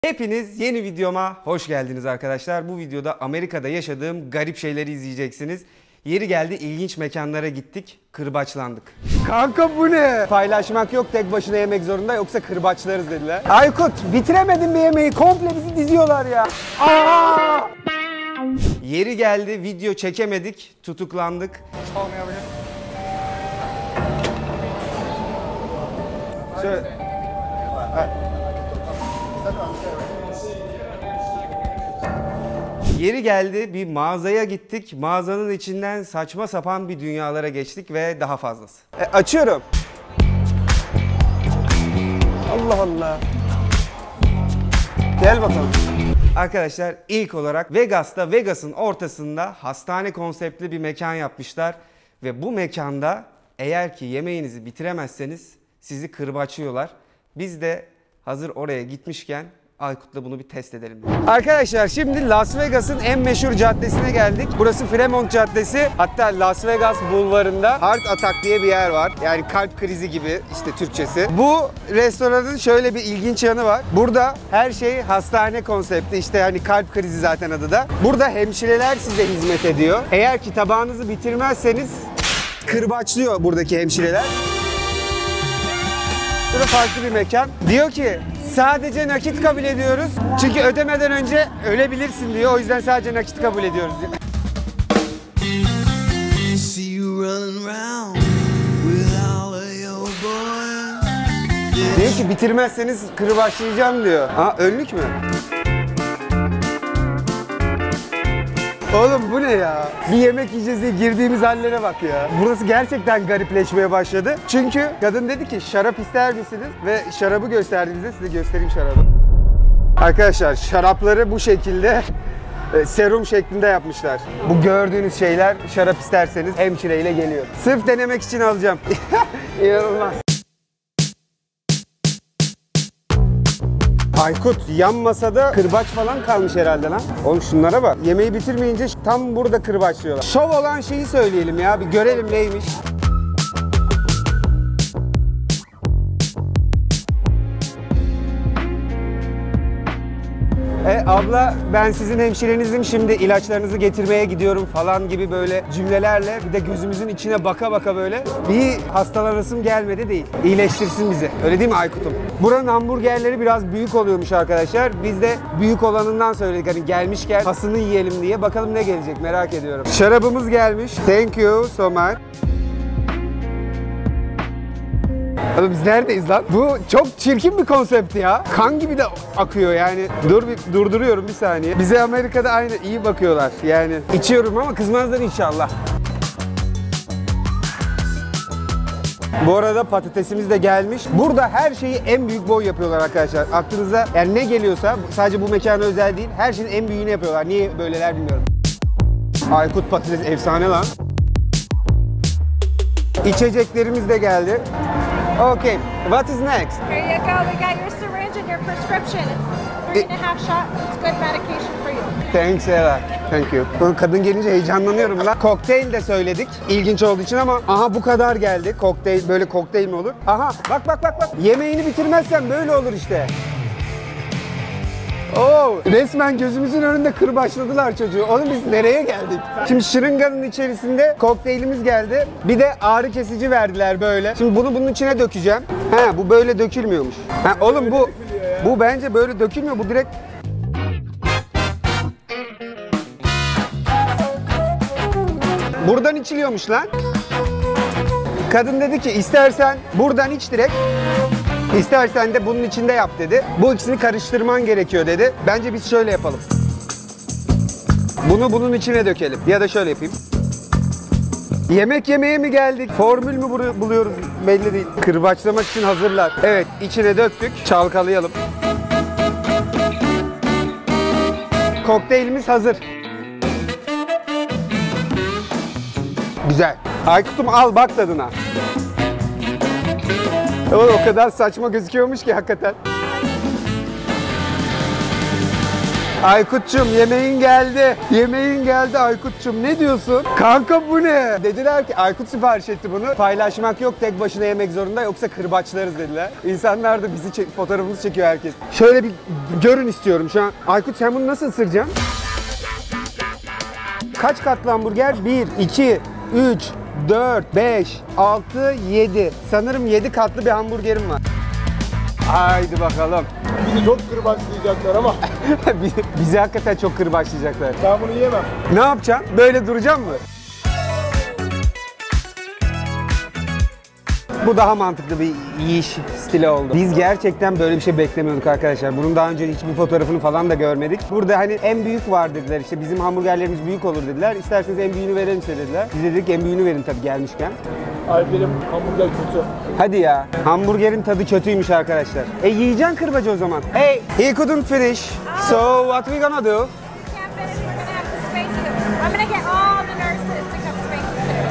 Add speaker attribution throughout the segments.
Speaker 1: Hepiniz yeni videoma hoş geldiniz arkadaşlar. Bu videoda Amerika'da yaşadığım garip şeyleri izleyeceksiniz. Yeri geldi ilginç mekanlara gittik, kırbaçlandık. Kanka bu ne? Paylaşmak yok, tek başına yemek zorunda yoksa kırbaçlarız dediler. Aykut bitiremedim bir yemeği, komple bizi diziyorlar ya. Aa! Yeri geldi video çekemedik, tutuklandık. Şöyle. Yeri geldi bir mağazaya gittik. Mağazanın içinden saçma sapan bir dünyalara geçtik ve daha fazlası. Açıyorum. Allah Allah. Gel bakalım. Arkadaşlar ilk olarak Vegas'ta, Vegas'ın ortasında hastane konseptli bir mekan yapmışlar. Ve bu mekanda eğer ki yemeğinizi bitiremezseniz sizi kırbaçlıyorlar. Biz de hazır oraya gitmişken Aykut'la bunu bir test edelim. Arkadaşlar şimdi Las Vegas'ın en meşhur caddesine geldik. Burası Fremont Caddesi. Hatta Las Vegas bulvarında Heart Attack diye bir yer var. Yani kalp krizi gibi işte Türkçesi. Bu restoranın şöyle bir ilginç yanı var. Burada her şey hastane konsepti. İşte hani kalp krizi zaten adı da. Burada hemşireler size hizmet ediyor. Eğer ki tabağınızı bitirmezseniz kırbaçlıyor buradaki hemşireler. Burada farklı bir mekan. Diyor ki sadece nakit kabul ediyoruz. Çünkü ödemeden önce ölebilirsin diyor. O yüzden sadece nakit kabul ediyoruz diyor. Diyor ki bitirmezseniz kırbaçlayacağım diyor. Aa önlük mü? Oğlum bu ne ya? Bir yemek yiyeceğiz diye girdiğimiz hallere bak ya. Burası gerçekten garipleşmeye başladı. Çünkü kadın dedi ki şarap ister misiniz? Ve şarabı gösterdi bize. Size göstereyim şarabı. Arkadaşlar şarapları bu şekilde serum şeklinde yapmışlar. Bu gördüğünüz şeyler şarap isterseniz hemşireyle geliyor. Sırf denemek için alacağım. İnanılmaz. Aykut yan masada kırbaç falan kalmış herhalde lan. Oğlum şunlara bak. Yemeği bitirmeyince tam burada kırbaçlıyorlar. Şov olan şeyi söyleyelim ya. Bir görelim neymiş. Abla ben sizin hemşirenizim, şimdi ilaçlarınızı getirmeye gidiyorum falan gibi böyle cümlelerle bir de gözümüzün içine baka baka böyle bir hastalanasım gelmedi değil. İyileştirsin bizi. Öyle değil mi Aykut'um? Buranın hamburgerleri biraz büyük oluyormuş arkadaşlar. Biz de büyük olanından söyledik hani gelmişken pasını yiyelim diye. Bakalım ne gelecek merak ediyorum. Şarabımız gelmiş. Thank you so much. Abi biz neredeyiz lan? Bu çok çirkin bir konsept ya. Kan gibi de akıyor yani. Durduruyorum bir saniye. Bize Amerika'da aynı iyi bakıyorlar. Yani içiyorum ama kızmazlar inşallah. Bu arada patatesimiz de gelmiş. Burada her şeyi en büyük boy yapıyorlar arkadaşlar. Aklınıza yani ne geliyorsa sadece bu mekana özel değil. Her şeyin en büyüğünü yapıyorlar. Niye böyleler bilmiyorum. Aykut patates efsane lan. İçeceklerimiz de geldi. Okay, what is next?
Speaker 2: Here you go. We got your syringe and your prescription. It's 3.5 shots. It's good medication for you.
Speaker 1: Thanks Ella. Thank you. Kadın gelince heyecanlanıyorum lan. Kokteyl de söyledik. İlginç olduğu için ama aha bu kadar geldi. Kokteyl böyle kokteyl mi olur? Aha bak. Yemeğini bitirmezsen böyle olur işte. Oo, resmen gözümüzün önünde kırbaçladılar çocuğu. Oğlum biz nereye geldik? Şimdi şırınganın içerisinde kokteylimiz geldi. Bir de ağrı kesici verdiler böyle. Şimdi bunu bunun içine dökeceğim. He bu böyle dökülmüyormuş. Ha oğlum bu bence böyle dökülmüyor. Bu direkt buradan içiliyormuş lan. Kadın dedi ki istersen buradan iç direkt. İstersen de bunun içinde yap dedi. Bu ikisini karıştırman gerekiyor dedi. Bence biz şöyle yapalım. Bunu bunun içine dökelim. Ya da şöyle yapayım. Yemek yemeye mi geldik? Formül mü buluyoruz? Belli değil. Kırbaçlamak için hazırlar. Evet, içine döktük. Çalkalayalım. Kokteylimiz hazır. Güzel. Aykut'um al bak tadına. O kadar saçma gözüküyormuş ki hakikaten. Aykut'cum yemeğin geldi. Yemeğin geldi Aykut'cum. Ne diyorsun? Kanka bu ne? Dediler ki Aykut sipariş etti bunu. Paylaşmak yok, tek başına yemek zorunda, yoksa kırbaçlarız dediler. İnsanlar da bizi fotoğrafımızı çekiyor herkes. Şöyle bir görün istiyorum şu an. Aykut sen bunu nasıl ısıracaksın? Kaç katlı hamburger? 1, 2, 3, 4, 5, 6, 7. Sanırım 7 katlı bir hamburgerim var. Haydi bakalım.
Speaker 3: Bizi çok kırbaçlayacaklar ama
Speaker 1: Bizi hakikaten çok kırbaçlayacaklar.
Speaker 3: ben bunu yiyemem.
Speaker 1: Ne yapacaksın? Böyle duracağım mı? Bu daha mantıklı bir yiyiş stili oldu. Biz gerçekten böyle bir şey beklemiyorduk arkadaşlar. Bunun daha önce hiçbir fotoğrafını falan da görmedik. Burada hani en büyük var dediler, işte bizim hamburgerlerimiz büyük olur dediler. İsterseniz en büyüğünü verelim size dediler. Biz dedik en büyüğünü verin tabii gelmişken.
Speaker 3: Alper'im hamburger kötü.
Speaker 1: Hadi ya. Hamburgerin tadı kötüymüş arkadaşlar. Yiyeceksin kırbacı o zaman. Hey, he couldn't finish. So what we gonna do?
Speaker 2: Can't finish. We're gonna have to spank you. I'm gonna get all the nurses to come spank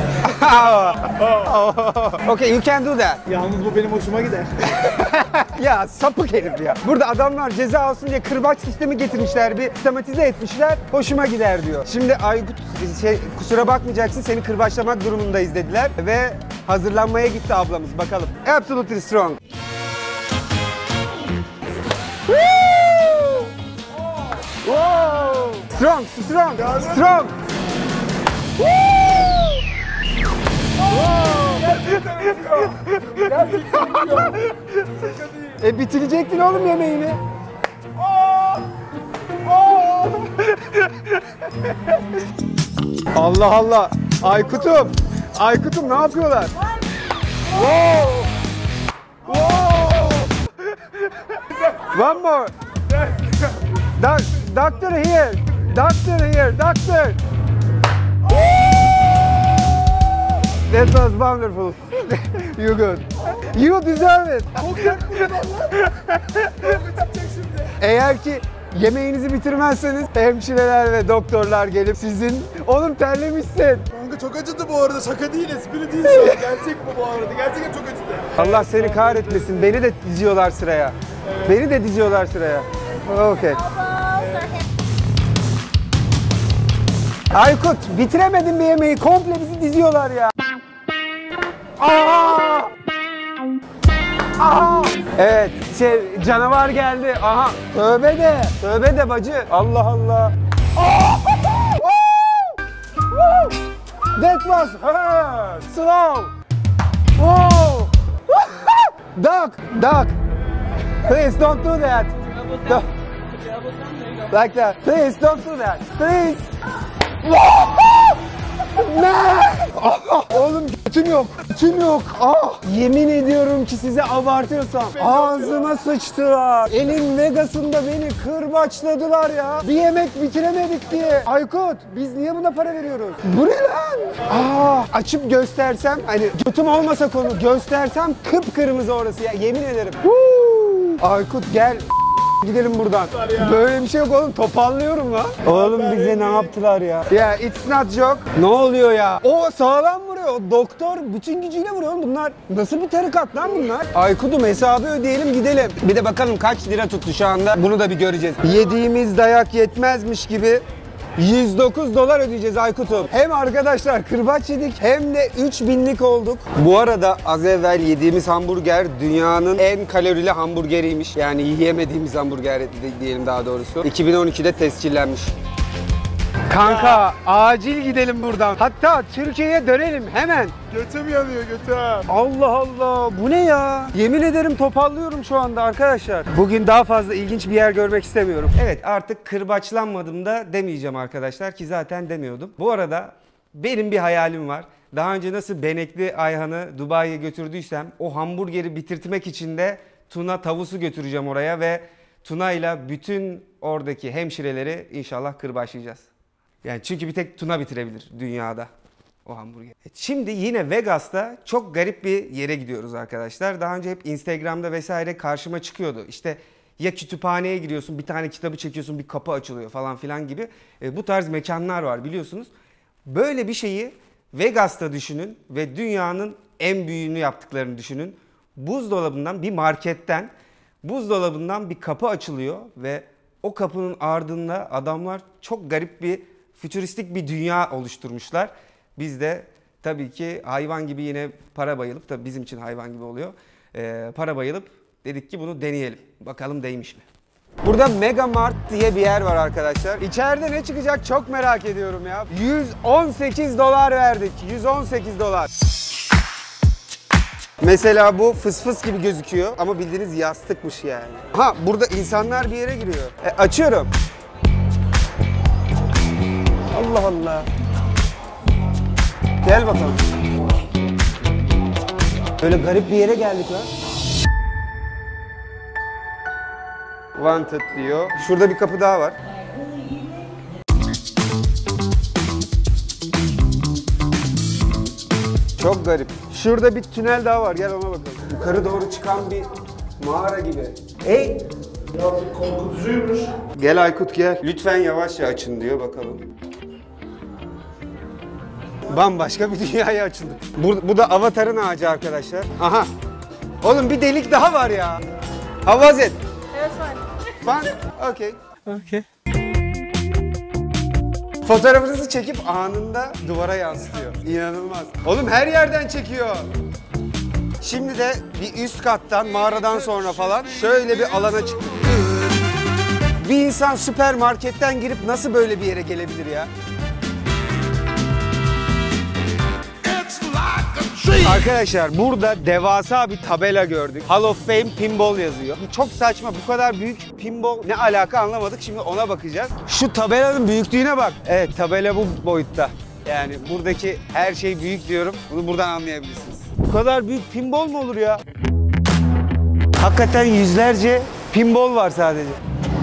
Speaker 2: you too.
Speaker 1: Okay, you can do that.
Speaker 3: Yalnız bu benim hoşuma gider.
Speaker 1: Ya sapık herif ya. Burada adamlar ceza olsun diye kırbaç sistemi getirmişler, bir sistematize etmişler. Hoşuma gider diyor. Şimdi Aykut kusura bakmayacaksın, seni kırbaçlamak durumundayız dediler ve hazırlanmaya gitti ablamız, bakalım. Absolutely strong. Wow! Strong, strong, strong. Bitirecektin oğlum yemeğini. Allah Allah. Aykut'um. Aykut'um ne yapıyorlar? Wow. Wow. One more. Doctor here. Doctor here. Doctor. That was wonderful. You good. You deserve it. Eğer ki yemeğinizi bitirmezseniz hemşireler ve doktorlar gelip sizin... Oğlum terlemişsin.
Speaker 3: Kanka çok acıdı bu arada, şaka değil, espri değil şu an. Gerçek bu arada, gerçekten çok acıdı.
Speaker 1: Allah seni kahretmesin. Beni de diziyorlar sıraya. Beni de diziyorlar sıraya. Okay.
Speaker 2: Elbows are hip.
Speaker 1: Aykut bitiremedin bir yemeği. Komple bizi diziyorlar ya. Aa! Aha! Evet, canavar geldi. Aha, tövbe de, tövbe de bacı. Allah Allah. That was hurt. Slow. Whoa. Duck, duck. Please don't do that. Like that. Please don't do that. Please. Ne? Oğlum götüm yok. Götüm yok. Yemin ediyorum ki size abartıyorsam. Ağzıma sıçtılar. Elin Vegas'ında beni kırbaçladılar ya. Bir yemek bitiremedik diye. Aykut biz niye buna para veriyoruz? Bu ne lan? Açıp göstersem, hani götüm olmasa konu, göstersem kıpkırmızı orası ya, yemin ederim. Aykut gel. Gidelim buradan. Böyle bir şey yok oğlum, toparlıyorum lan. Oğlum bize ne yaptılar ya? Ya it's not joke. Ne oluyor ya? O sağlam vuruyor. O doktor bütün gücüyle vuruyor. Bunlar nasıl bir tarikat lan bunlar? Aykut'um hesabı ödeyelim gidelim. Bir de bakalım kaç lira tuttu şu anda. Bunu da bir göreceğiz. Yediğimiz dayak yetmezmiş gibi 109 dolar ödeyeceğiz Aykut'um. Hem arkadaşlar kırbaç yedik hem de 3000'lik olduk. Bu arada az evvel yediğimiz hamburger dünyanın en kalorili hamburgeriymiş. Yani yiyemediğimiz hamburger diyelim daha doğrusu. 2012'de tescillenmiş. Kanka acil gidelim buradan. Hatta Türkiye'ye dönelim hemen.
Speaker 3: Götüm yanıyor, götüm.
Speaker 1: Allah Allah, bu ne ya? Yemin ederim toparlıyorum şu anda arkadaşlar. Bugün daha fazla ilginç bir yer görmek istemiyorum. Evet, artık kırbaçlanmadım da demeyeceğim arkadaşlar ki zaten demiyordum. Bu arada benim bir hayalim var. Daha önce nasıl Benekli Ayhan'ı Dubai'ye götürdüysem o hamburgeri bitirtmek için de Tuna Tavus'u götüreceğim oraya ve Tuna ile bütün oradaki hemşireleri inşallah kırbaçlayacağız. Yani çünkü bir tek Tuna bitirebilir dünyada o hamburger. Şimdi yine Vegas'ta çok garip bir yere gidiyoruz arkadaşlar. Daha önce hep Instagram'da vesaire karşıma çıkıyordu. İşte ya kütüphaneye giriyorsun, bir tane kitabı çekiyorsun, bir kapı açılıyor falan filan gibi. Bu tarz mekanlar var biliyorsunuz. Böyle bir şeyi Vegas'ta düşünün ve dünyanın en büyüğünü yaptıklarını düşünün. Buzdolabından, bir marketten buzdolabından bir kapı açılıyor ve O kapının ardında adamlar çok garip bir fütüristik bir dünya oluşturmuşlar. Biz de tabii ki hayvan gibi yine para bayılıp, tabii bizim için hayvan gibi oluyor. Para bayılıp dedik ki bunu deneyelim. Bakalım değmiş mi? Burada Mega Mart diye bir yer var arkadaşlar. İçeride ne çıkacak çok merak ediyorum ya. 118 dolar verdik. 118 dolar. Mesela bu fıs fıs gibi gözüküyor ama bildiğiniz yastıkmış yani. Ha, burada insanlar bir yere giriyor. Açıyorum. Allah Allah. Gel bakalım. Böyle garip bir yere geldik lan. Wanted diyor. Şurada bir kapı daha var. Çok garip. Şurada bir tünel daha var. Gel ona bakalım. Yukarı doğru çıkan bir mağara gibi. Hey!
Speaker 3: Birazcık korkutucuymuş.
Speaker 1: Gel Aykut gel. Lütfen yavaşça açın diyor, bakalım. Bambaşka bir dünyaya açıldık. Bu da Avatar'ın ağacı arkadaşlar. Aha. Oğlum bir delik daha var ya. Havaz et.
Speaker 2: It was fun.
Speaker 1: Fun? Okay. Okay. Fotoğrafınızı çekip anında duvara yansıtıyor. İnanılmaz. Oğlum her yerden çekiyor. Şimdi de bir üst kattan, mağaradan sonra falan şöyle bir alana çıktık. Bir insan süpermarketten girip nasıl böyle bir yere gelebilir ya? Arkadaşlar burada devasa bir tabela gördük. Hall of Fame Pinball yazıyor. Bu çok saçma. Bu kadar büyük pinball ne alaka anlamadık. Şimdi ona bakacağız. Şu tabelanın büyüklüğüne bak. Evet, tabela bu boyutta. Yani buradaki her şey büyük diyorum. Bunu buradan anlayabilirsiniz. Bu kadar büyük pinball mu olur ya? Hakikaten yüzlerce pinball var sadece.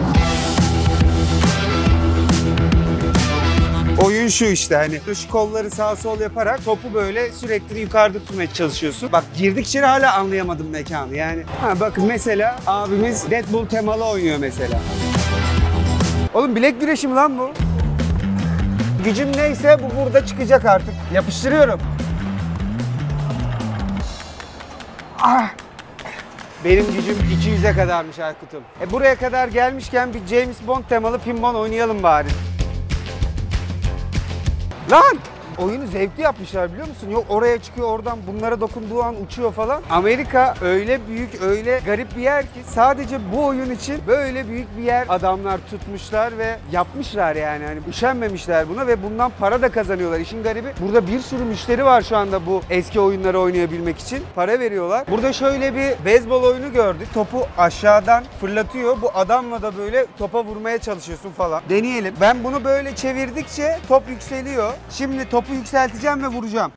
Speaker 1: Oyun şu işte, hani şu kolları sağa sol yaparak topu böyle sürekli yukarıda tutmaya çalışıyorsun. Bak girdik içeri hala anlayamadım mekanı yani. Ha bak mesela abimiz Deadpool temalı oynuyor mesela. Oğlum bilek güreşi mi lan bu? Gücüm neyse bu burada çıkacak artık. Yapıştırıyorum. Ah! Benim gücüm 200'e kadarmış Aykut'um. Buraya kadar gelmişken bir James Bond temalı pinball oynayalım bari. Lan! Oyunu zevkli yapmışlar biliyor musun? Yok oraya çıkıyor, oradan bunlara dokunduğu an uçuyor falan. Amerika öyle büyük, öyle garip bir yer ki sadece bu oyun için böyle büyük bir yer adamlar tutmuşlar ve yapmışlar yani. Hani üşenmemişler buna ve bundan para da kazanıyorlar. İşin garibi burada bir sürü müşteri var şu anda bu eski oyunları oynayabilmek için. Para veriyorlar. Burada şöyle bir beyzbol oyunu gördük. Topu aşağıdan fırlatıyor. Bu adamla da böyle topa vurmaya çalışıyorsun falan. Deneyelim. Ben bunu böyle çevirdikçe top yükseliyor. Şimdi topu yükselteceğim ve vuracağım.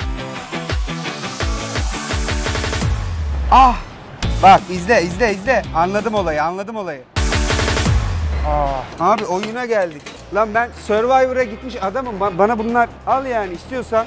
Speaker 1: Ah! Bak izle. Anladım olayı. Abi oyuna geldik. Lan ben Survivor'a gitmiş adamım. Bana bunlar al yani istiyorsan.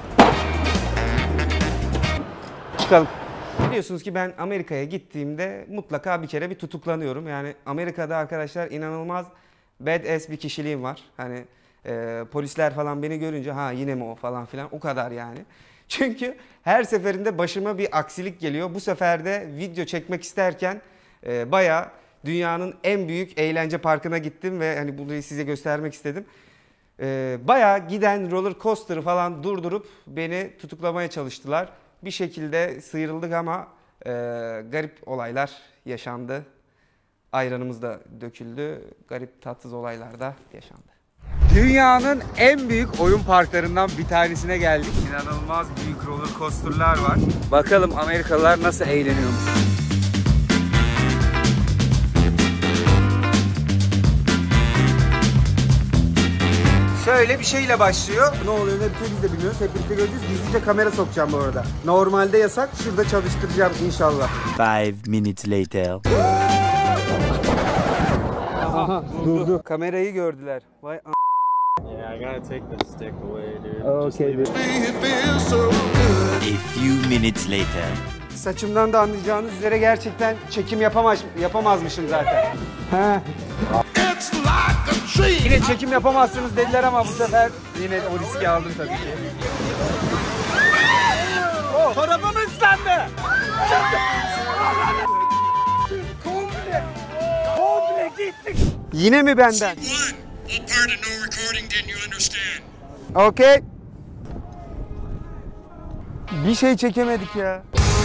Speaker 1: Çıkalım. Biliyorsunuz ki ben Amerika'ya gittiğimde mutlaka bir kere bir tutuklanıyorum. Yani Amerika'da arkadaşlar inanılmaz badass bir kişiliğim var. Hani polisler falan beni görünce ha yine mi o falan filan, o kadar yani. Çünkü her seferinde başıma bir aksilik geliyor. Bu sefer de video çekmek isterken bayağı dünyanın en büyük eğlence parkına gittim ve hani burayı size göstermek istedim. Bayağı giden roller coaster'ı falan durdurup beni tutuklamaya çalıştılar. Bir şekilde sıyrıldık ama garip olaylar yaşandı. Ayranımız da döküldü. Garip tatsız olaylar da yaşandı. Dünyanın en büyük oyun parklarından bir tanesine geldik. İnanılmaz büyük roller coaster'lar var. Bakalım Amerikalılar nasıl eğleniyormuş. Şöyle bir şeyle başlıyor. Ne oluyor ne bitiyor biz de bilmiyoruz. Hep birlikte göreceğiz. Gizlice kamera sokacağım bu arada. Normalde yasak. Şurada çalıştıracağım inşallah.
Speaker 4: 5 minutes later.
Speaker 1: Aha durdu. Kamerayı gördüler. Vay
Speaker 5: Yeah, I gotta take the stick away, dude.
Speaker 1: Okay, dude.
Speaker 4: A few minutes later.
Speaker 1: Saçımdan da anlayacağınız üzere gerçekten çekim yapamazmışım zaten. He. Yine çekim yapamazsınız dediler ama bu sefer yine o riski aldım tabii ki. Oh, çorabım ıslandı. Komple gittik. Yine mi benden?
Speaker 6: What part of no recording didn't you understand?
Speaker 1: Okey. Bir şey çekemedik ya.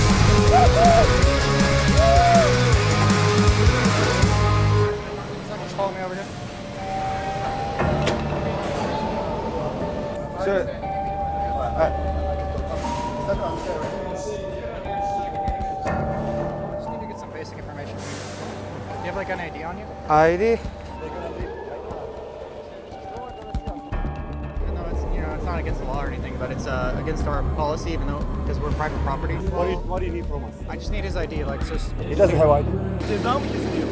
Speaker 1: Şöyle.
Speaker 7: Just need to get some basic information. Do you have like an ID on you?
Speaker 1: ID.
Speaker 7: Even though it's, it's not against the law or anything, but it's against our policy, even though because we're private property.
Speaker 3: What do you need from us?
Speaker 7: I just need his ID, like just.
Speaker 3: He doesn't have ID. Ceza mı kesiliyor?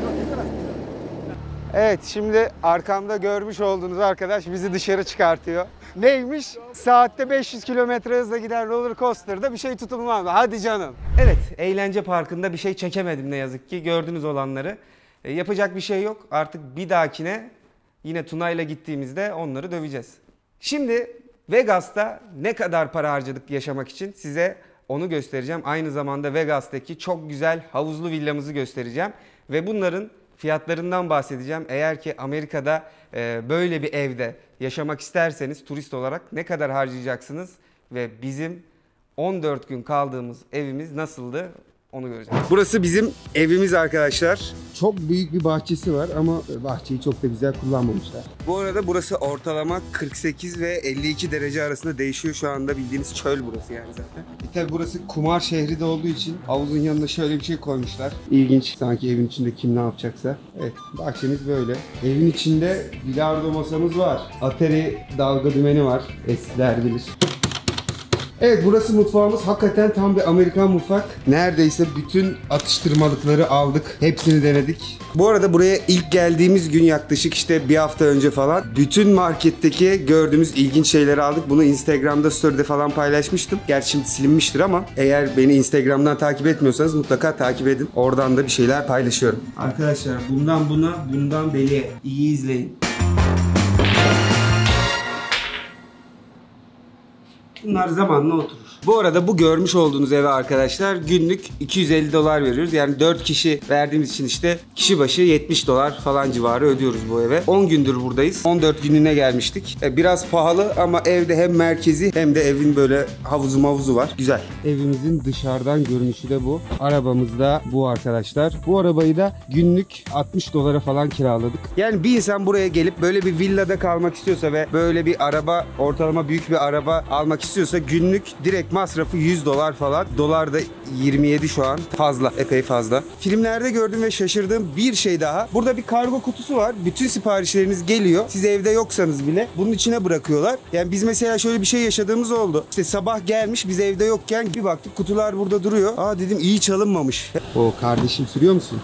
Speaker 1: Evet, şimdi arkamda görmüş olduğunuz arkadaş bizi dışarı çıkartıyor. Neymiş? Saatte 500 kilometre hızla giden roller coaster'da bir şey tutulmaz. Hadi canım. Evet, eğlence parkında bir şey çekemedim ne yazık ki. Gördünüz olanları. Yapacak bir şey yok. Artık bir dahakine yine Tuna'yla gittiğimizde onları döveceğiz. Şimdi Vegas'ta ne kadar para harcadık yaşamak için size onu göstereceğim. Aynı zamanda Vegas'taki çok güzel havuzlu villamızı göstereceğim. Ve bunların fiyatlarından bahsedeceğim. Eğer ki Amerika'da böyle bir evde yaşamak isterseniz turist olarak ne kadar harcayacaksınız ve bizim 14 gün kaldığımız evimiz nasıldı onu göreceğiz. Burası bizim evimiz arkadaşlar. Çok büyük bir bahçesi var ama bahçeyi çok da güzel kullanmamışlar. Bu arada burası ortalama 48 ve 52 derece arasında değişiyor. Şu anda bildiğiniz çöl burası yani zaten. Tabi burası kumar şehri de olduğu için havuzun yanında şöyle bir şey koymuşlar. İlginç, sanki evin içinde kim ne yapacaksa. Evet, bahçemiz böyle. Evin içinde bilardo masamız var. Atari dalga dümeni var. Eskiler bilir. Evet, burası mutfağımız. Hakikaten tam bir Amerikan mutfak. Neredeyse bütün atıştırmalıkları aldık. Hepsini denedik. Bu arada buraya ilk geldiğimiz gün yaklaşık işte bir hafta önce falan bütün marketteki gördüğümüz ilginç şeyleri aldık. Bunu Instagram'da story'de falan paylaşmıştım. Gerçi şimdi silinmiştir ama eğer beni Instagram'dan takip etmiyorsanız mutlaka takip edin. Oradan da bir şeyler paylaşıyorum. Arkadaşlar bundan buna, bundan deliye. İyi izleyin. Bunlar zamanla oturur. Bu arada bu görmüş olduğunuz eve arkadaşlar günlük $250 veriyoruz. Yani 4 kişi verdiğimiz için işte kişi başı $70 falan civarı ödüyoruz bu eve. 10 gündür buradayız. 14 gününe gelmiştik. Biraz pahalı ama evde hem merkezi hem de evin böyle havuzu var. Güzel. Evimizin dışarıdan görünüşü de bu. Arabamız da bu arkadaşlar. Bu arabayı da günlük $60 falan kiraladık. Yani bir insan buraya gelip böyle bir villada kalmak istiyorsa ve böyle bir araba, ortalama büyük bir araba almak istiyorsa günlük direkt masrafı $100 falan. Dolar da 27 şu an. Fazla. Epey fazla. Filmlerde gördüğüm ve şaşırdığım bir şey daha. Burada bir kargo kutusu var. Bütün siparişleriniz geliyor. Siz evde yoksanız bile bunun içine bırakıyorlar. Yani biz mesela şöyle bir şey yaşadığımız oldu. İşte sabah gelmiş, biz evde yokken bir baktık kutular burada duruyor. Aa dedim, iyi çalınmamış. O kardeşim, sürüyor musun?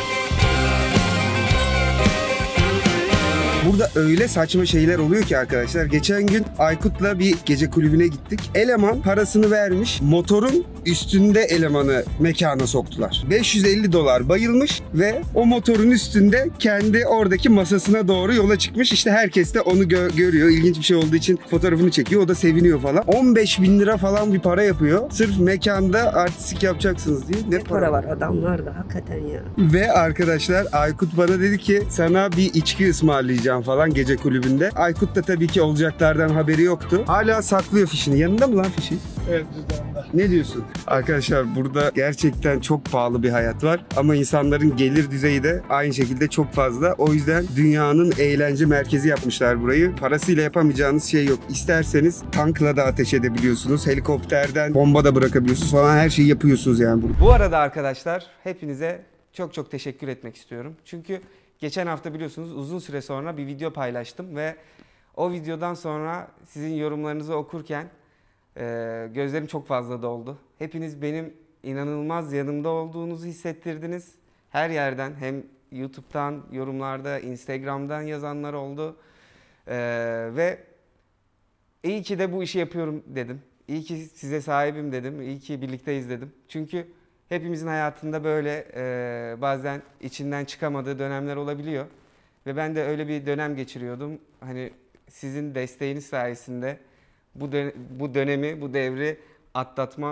Speaker 1: Burada öyle saçma şeyler oluyor ki arkadaşlar. Geçen gün Aykut'la bir gece kulübüne gittik. Eleman parasını vermiş. Motorun üstünde elemanı mekana soktular. $550 bayılmış ve o motorun üstünde kendi oradaki masasına doğru yola çıkmış. İşte herkes de onu görüyor. İlginç bir şey olduğu için fotoğrafını çekiyor. O da seviniyor falan. 15.000 lira falan bir para yapıyor. Sırf mekanda artistik yapacaksınız diye. Ne
Speaker 8: para var adamlarda hakikaten ya.
Speaker 1: Ve arkadaşlar Aykut bana dedi ki sana bir içki ısmarlayacağım falan gece kulübünde. Aykut da tabii ki olacaklardan haberi yoktu. Hala saklıyor fişini. Yanında mı lan fişi?
Speaker 3: Evet, cüzdanında.
Speaker 1: Ne diyorsun? Arkadaşlar burada gerçekten çok pahalı bir hayat var. Ama insanların gelir düzeyi de aynı şekilde çok fazla. O yüzden dünyanın eğlence merkezi yapmışlar burayı. Parasıyla yapamayacağınız şey yok. İsterseniz tankla da ateş edebiliyorsunuz. Helikopterden bomba da bırakabiliyorsunuz falan. Her şeyi yapıyorsunuz yani burada. Bu arada arkadaşlar hepinize çok teşekkür etmek istiyorum. Çünkü geçen hafta biliyorsunuz uzun süre sonra bir video paylaştım ve o videodan sonra sizin yorumlarınızı okurken gözlerim çok fazla doldu. Hepiniz benim inanılmaz yanımda olduğunuzu hissettirdiniz. Her yerden, hem YouTube'dan, yorumlarda, Instagram'dan yazanlar oldu. Ve iyi ki de bu işi yapıyorum dedim. İyi ki size sahibim dedim. İyi ki birlikteyiz dedim. Çünkü hepimizin hayatında böyle bazen içinden çıkamadığı dönemler olabiliyor. Ve ben de öyle bir dönem geçiriyordum. Hani sizin desteğiniz sayesinde bu dönemi, bu devri atlatmam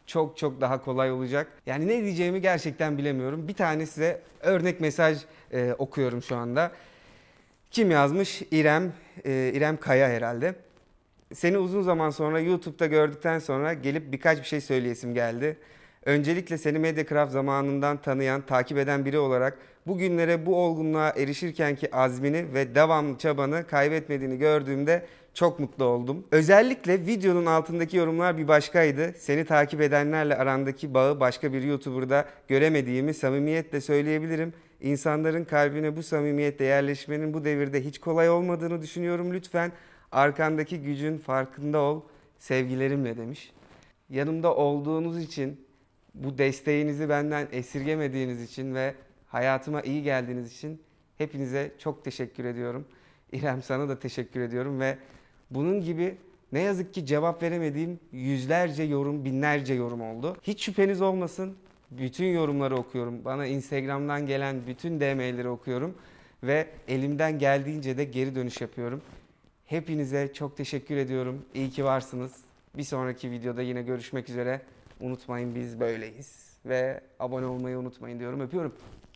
Speaker 1: çok çok daha kolay olacak. Yani ne diyeceğimi gerçekten bilemiyorum. Bir tane size örnek mesaj okuyorum şu anda. Kim yazmış? İrem Kaya herhalde. Seni uzun zaman sonra YouTube'da gördükten sonra gelip birkaç bir şey söyleyesim geldi. Öncelikle seni Mediacraft zamanından tanıyan, takip eden biri olarak bugünlere bu olgunluğa erişirkenki azmini ve devamlı çabanı kaybetmediğini gördüğümde çok mutlu oldum. Özellikle videonun altındaki yorumlar bir başkaydı. Seni takip edenlerle arandaki bağı başka bir YouTuber'da göremediğimi samimiyetle söyleyebilirim. İnsanların kalbine bu samimiyetle yerleşmenin bu devirde hiç kolay olmadığını düşünüyorum. Lütfen arkandaki gücün farkında ol. Sevgilerimle demiş. Yanımda olduğunuz için, bu desteğinizi benden esirgemediğiniz için ve hayatıma iyi geldiğiniz için hepinize çok teşekkür ediyorum. İrem, sana da teşekkür ediyorum ve bunun gibi ne yazık ki cevap veremediğim yüzlerce yorum, binlerce yorum oldu. Hiç şüpheniz olmasın, bütün yorumları okuyorum. Bana Instagram'dan gelen bütün DM'leri okuyorum ve elimden geldiğince de geri dönüş yapıyorum. Hepinize çok teşekkür ediyorum. İyi ki varsınız. Bir sonraki videoda yine görüşmek üzere. Unutmayın, biz böyleyiz. Ve abone olmayı unutmayın diyorum. Öpüyorum.